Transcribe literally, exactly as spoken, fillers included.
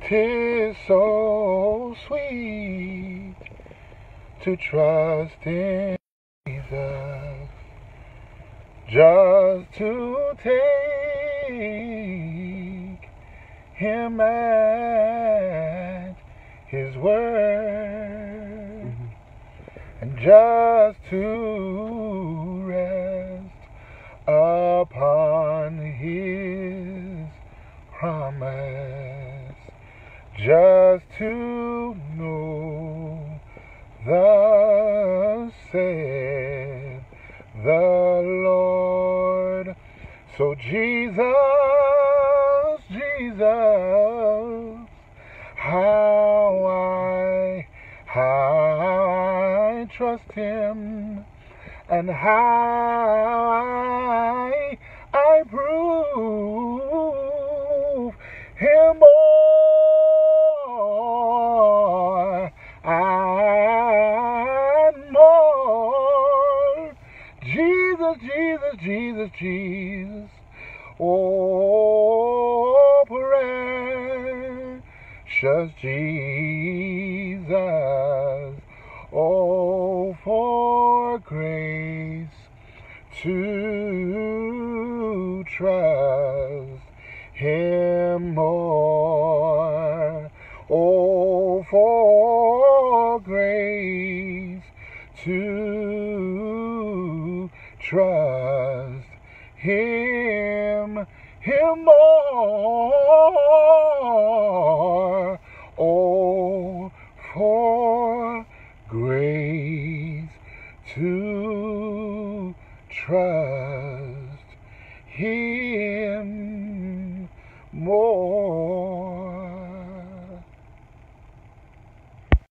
'Tis so sweet to trust in Jesus, just to take Him at His word, mm-hmm. and just to rest upon His promise, just to know thus said the Lord. So Jesus, Jesus, how I, how I trust Him, and how I, I prove Him more and more. Jesus, Jesus, Jesus, Jesus, oh, precious Jesus, oh, for grace to trust Him more, oh, for grace to trust Him, Him more, oh, for grace to trust Him more.